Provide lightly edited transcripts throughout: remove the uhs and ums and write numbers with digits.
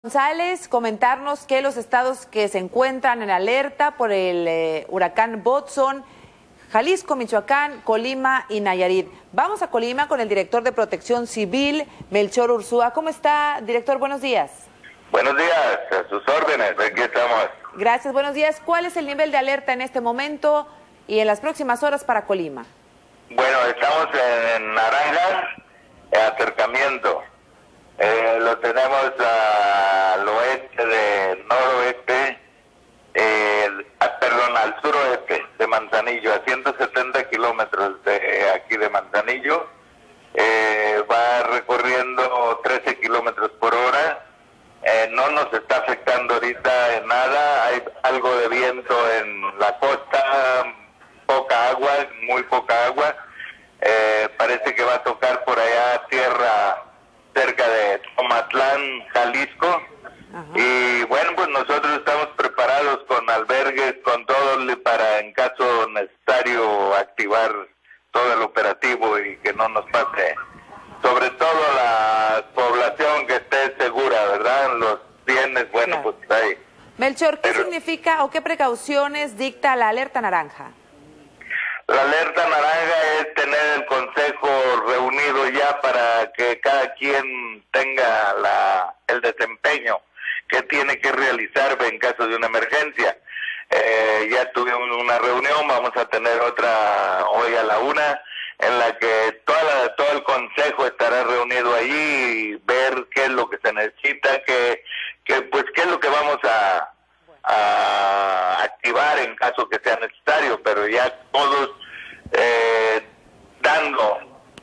González, comentarnos que los estados que se encuentran en alerta por el huracán Bot son Jalisco, Michoacán, Colima y Nayarit. Vamos a Colima con el director de Protección Civil, Melchor Ursúa. ¿Cómo está, director? Buenos días. Buenos días, a sus órdenes, aquí estamos. Gracias, buenos días. ¿Cuál es el nivel de alerta en este momento y en las próximas horas para Colima? Bueno, estamos en naranja, acercamiento. Lo tenemos al oeste de noroeste, al suroeste de Manzanillo, a 170 kilómetros de aquí de Manzanillo. Va recorriendo 13 kilómetros por hora. No nos está afectando ahorita en nada. Hay algo de viento en la costa, poca agua, muy poca agua. Parece que va a tocar por allá tierra cerca de Tomatlán, Jalisco. Ajá. Y bueno, pues nosotros estamos preparados con albergues, con todo para en caso necesario activar todo el operativo y que no nos pase, sobre todo la población que esté segura, ¿verdad? Los bienes, bueno, claro. Pues ahí. Melchor, ¿qué significa o qué precauciones dicta la alerta naranja? La alerta naranja es tener el consejo reunido ya para que cada quien tenga el desempeño que tiene que realizar en caso de una emergencia. Ya tuvimos una reunión, vamos a tener otra hoy a la 1, en la que todo el consejo estará reunido allí y ver qué es lo que se necesita, qué es lo que vamos a activar en caso que sea necesario, pero ya todos dando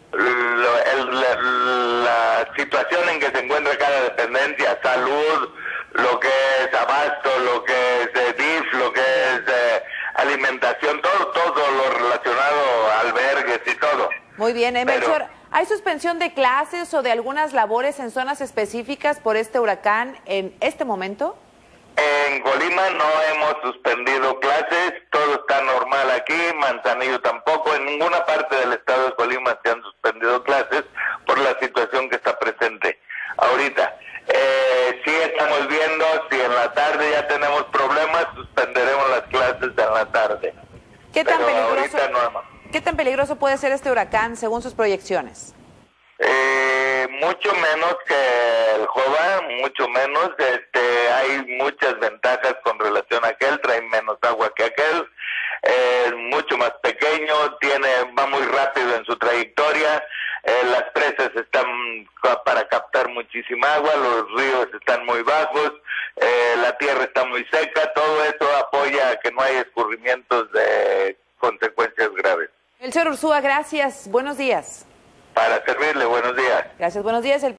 la situación en que se encuentra cada dependencia, salud, lo que es abasto, lo que es DIF, lo que es alimentación, todo lo relacionado a albergues y todo. Muy bien, Melchor, ¿hay suspensión de clases o de algunas labores en zonas específicas por este huracán en este momento? En Colima no hemos suspendido clases, todo está normal aquí, Manzanillo tampoco, en ninguna parte del estado de Colima se han suspendido clases por la situación que está presente ahorita. Sí estamos viendo, si en la tarde ya tenemos problemas, suspenderemos las clases en la tarde. ¿Qué tan peligroso puede ser este huracán según sus proyecciones? Mucho menos que el Jova, mucho menos. Hay muchas ventajas con relación a aquel, trae menos agua que aquel, mucho más pequeño, va muy rápido en su trayectoria, las presas están para captar muchísima agua, los ríos están muy bajos, la tierra está muy seca, todo eso apoya a que no haya escurrimientos de consecuencias graves. Melchor Ursúa, gracias, buenos días. Para servirle, buenos días. Gracias, buenos días.